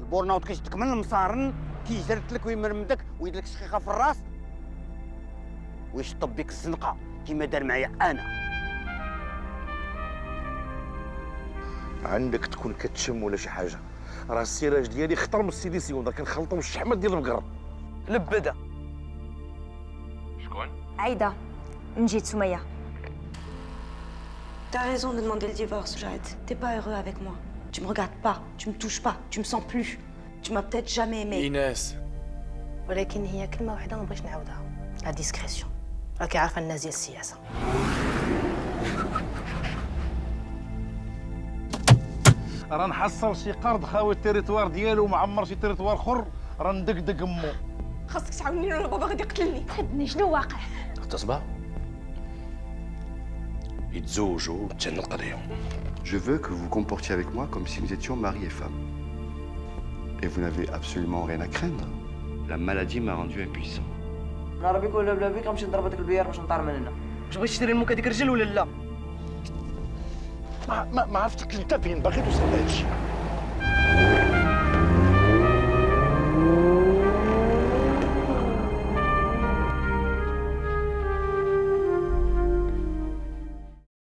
البورناوت كيشدك من المصارن، كيجرد لك ويمرمدك ويدير لك شقيقه في الراس ويشطب بك الزنقه كيما دار معايا انا. عندك تكون كتشم ولا شي حاجه، راه السراج ديالي خطر من السيليسيون، دابا كنخلطو من الشحمه ديال البقر. لبده. شكون؟ عايده من جهه سميه. T'as raison de demander le divorce, Jade. T'es pas heureux avec moi. Tu me regardes pas, tu me touches pas, tu me sens plus. Tu m'as peut-être jamais aimé. ايناس. ولكن هي كلمه واحده ما بغيتش نعاودها، لا ديسكريسيون. راكي عارفه الناس ديال السياسه. راه نحصل شي قرض خاوي التيريتوار ديالو ومعمر شي تيريتوار اخر، راه ندقدق امو. خاصك تعاونيني ولا بابا غادي يقتلني. خدني شنو واقع؟ اختي صباح يتزوجوا وتهنى القضيه. Je veux que vous vous comportiez avec moi comme si nous étions mari et femme. Et vous n'avez absolument rien à craindre. La maladie m'a rendu impuissant. نهار بيك ولا بلا بيك غنمشي نضرب هذاك البيار باش نطار من هنا. واش بغيتي تشري لمك هذيك الرجل ولا لا؟ ما عرفتك انت فين باغي توصل لهادشي.